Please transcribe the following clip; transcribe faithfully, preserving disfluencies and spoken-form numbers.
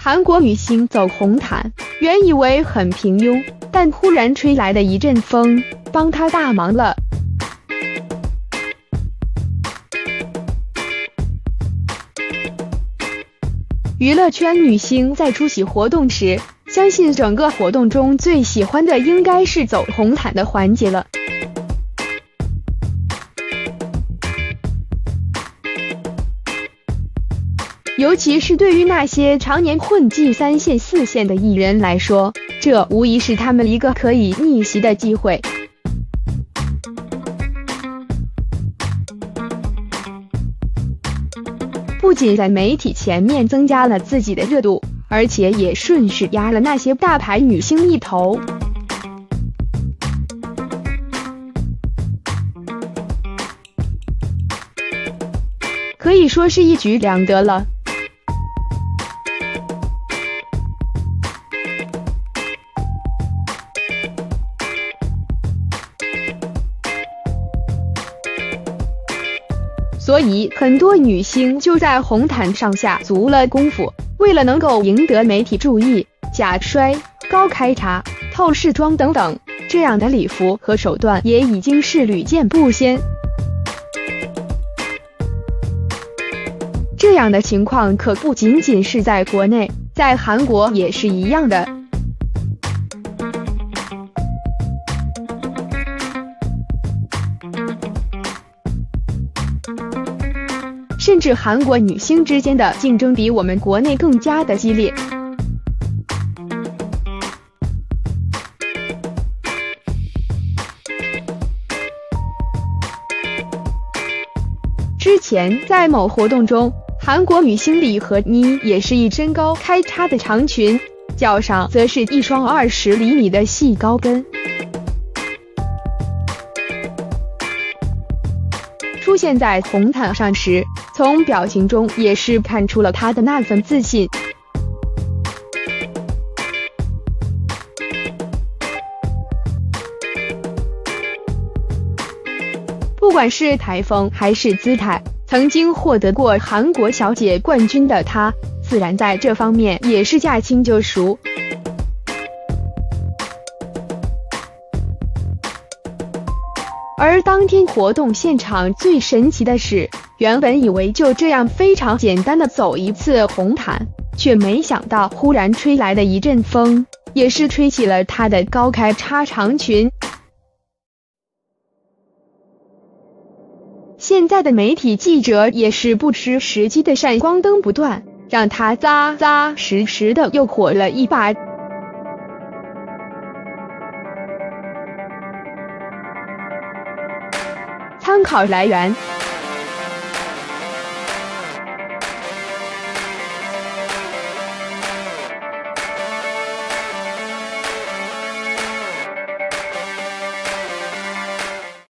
韩国女星走红毯，原以为很平庸，但忽然吹来的一阵风，帮她大忙了。娱乐圈女星在出席活动时，相信整个活动中最喜欢的应该是走红毯的环节了。尤其是对于那些常年混迹三线四线的艺人来说，这无疑是他们一个可以逆袭的机会。不仅在媒体前面增加了自己的热度，而且也顺势压了那些大牌女星一头。可以说是一举两得了。所以很多女星就在红毯上下足了功夫，为了能够赢得媒体注意，假摔、高开叉、透视装等等，这样的礼服和手段也已经是屡见不鲜。这样的情况可不仅仅是在国内，在韩国也是一样的。甚至韩国女星之间的竞争比我们国内更加的激烈。之前在某活动中，韩国女星李和妮也是一身高开叉的长裙，脚上则是一双二十厘米的细高跟。出现在红毯上时，从表情中也是看出了她的那份自信。不管是台风还是姿态，曾经获得过韩国小姐冠军的她，自然在这方面也是驾轻就熟。而当天活动现场最神奇的是，原本以为就这样非常简单的走一次红毯，却没想到忽然吹来的一阵风，也是吹起了她的高开叉长裙。现在的媒体记者也是不失时机的闪光灯不断，让她扎扎实实的又火了一把。参考来源。